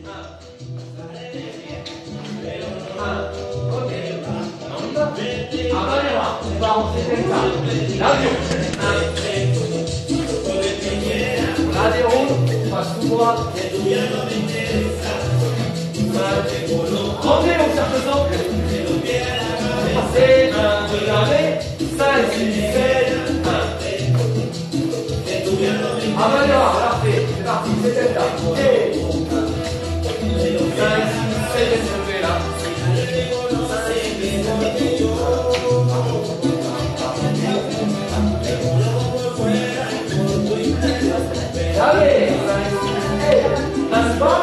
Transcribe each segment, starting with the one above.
Ok. On y va. Avanera. On va rentrer comme ça. L'avion. Ladero. Passe tout droit. Rentrez au cercle centre. C'est 1, 2, l'arrêt. 5, 6, 7, 1. Avanera. Parfait. C'est parti. C'est là. Et 5, 6, 7, s'il vous plaît là. Allez, passe-pas,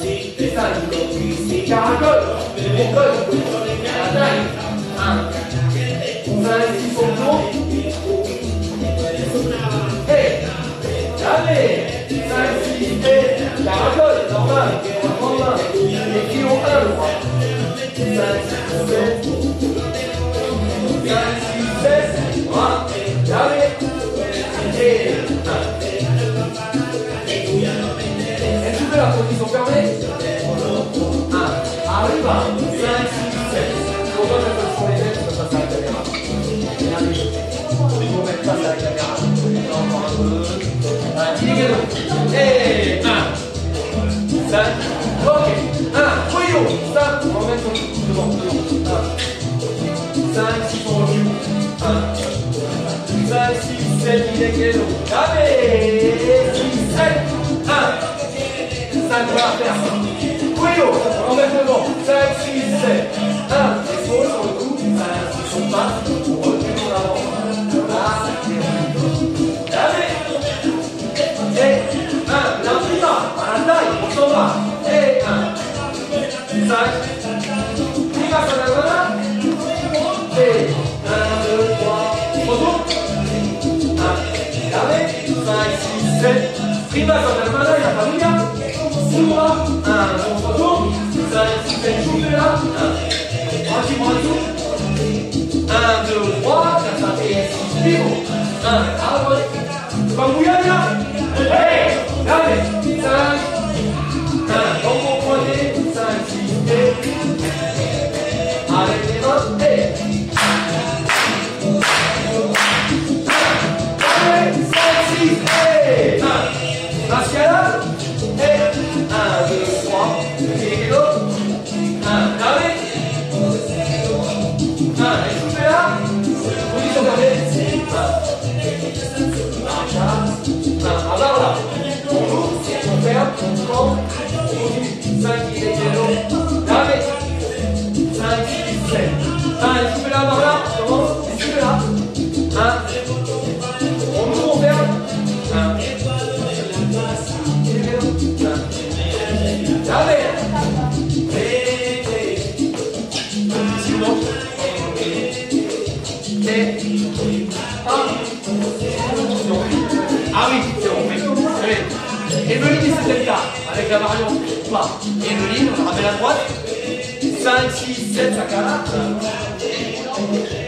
caracole, école, la taille, 1, 5, 6 au tour, et, allez, 5, 6, et, caracole, normal, on va prendre 1, les kilos 1, je crois, 5, 6, 7, voilà, allez, et, 1. La position fermée. 1. Arrive à 5, 6, 7. Pourquoi je peux sur les ailes, je peux passer à la caméra. Regardez. Il faut mettre face à la caméra. Encore un peu. Indigado. Et 1. 5. Ok. 1. Voyons. Stop. On va mettre devant. 1. 5, 6 on recule. 1. 5, 6, 7. Indigado. Allez. 6, 7. 1. 5, on va faire. Cuello, on met devant. 5, 6, 7. 1, épaule sur le cou. 5, 6, on passe. On recule en avant. Allez. Et 1, l'infima. À la taille, on s'en va. Et 1. 5. Prima, ça va là. Et 1, 2, 3. Retour. 1. Allez. 5, 6, 7. Prima, ça va là. Il n'y a pas de gars. 1, on se retourne, 5, 6, 7, shoot là, 1, prends un tout, 1, 2, 3, 4, 5, 6, vivo, 1, à droite, pas mouillage là, allez, allez, 5, 1, dans mon poignet, 5, 6, et, avec les mains, et, 5, 6, et, 1, Pascal, et, 1, 2, 3, et l'autre, 1, carré, 1, et tout fait là, position fermée, 1, à barre là, on ouvre, on ferme, on prend, on continue, 5, et l'autre, carré, 5, 6, 7, 1, et tout fait là, barre là, on commence, et tout fait là, 1, on ouvre, on ferme, 1, allez. Sinon. Et 1. Ah oui, c'est bon. Allez. Evelyne, c'est le cas. Avec la variante. Pas. Evelyne, on la ramène à droite. 5, 6, 7, ça calme.